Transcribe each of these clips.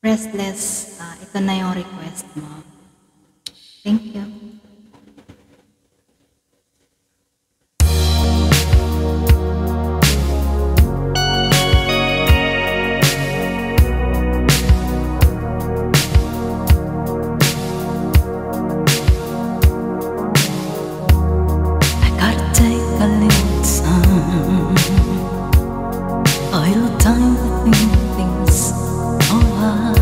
Restless, ito na yung request mo. Thank you. I gotta take a little time, a little time to think things over.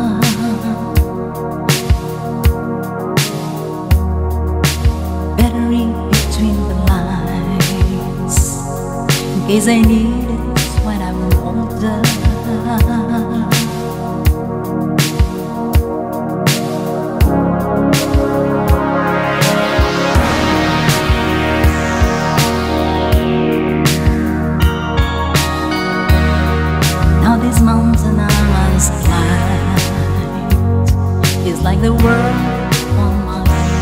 Better read between the lines, in case I need it when I'm older. Now this mountain I must climb is like the world on my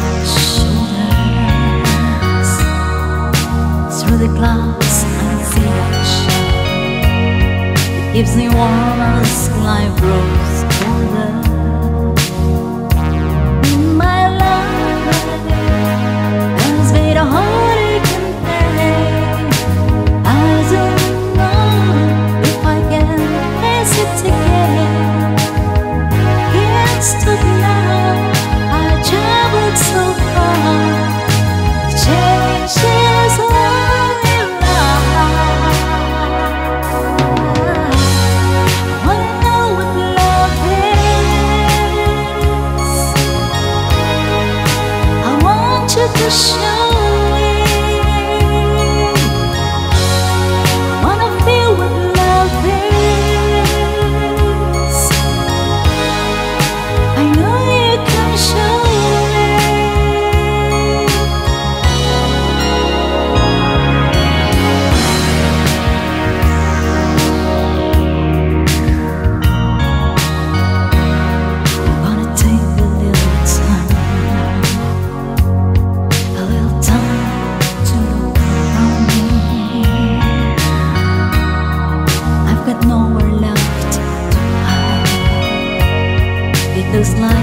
shoulders. Through the clouds I see a shine. It keeps me warm as life grows colder. My life has been a heartache and pain. I don't know if I can face it again. Can't stop now, I traveled so far. Change is only right. I wanna know what love is. I want you to show me. I wanna feel what love is. I know you can show me. I'm gonna take a little time, a little time to look around me. I've got nowhere left to hide. It looks like